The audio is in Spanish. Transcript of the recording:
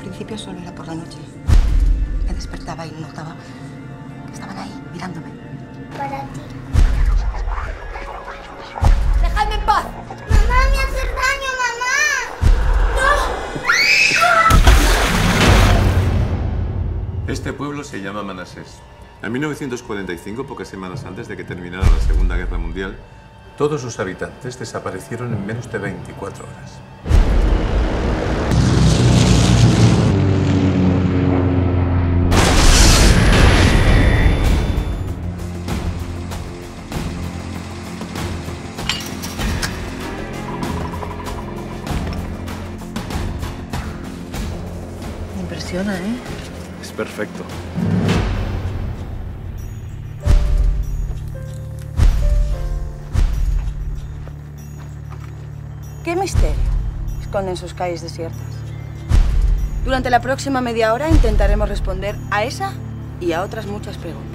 principio solo era por la noche. Me despertaba y notaba que estaban ahí, mirándome. Para ti. ¡Dejadme en paz! ¡Mamá, me haces daño, mamá! ¡No! Este pueblo se llama Manasés. En 1945, pocas semanas antes de que terminara la Segunda Guerra Mundial, todos sus habitantes desaparecieron en menos de 24 horas. Me impresiona, ¿eh? Es perfecto. ¿Qué misterio esconden sus calles desiertas? Durante la próxima media hora intentaremos responder a esa y a otras muchas preguntas.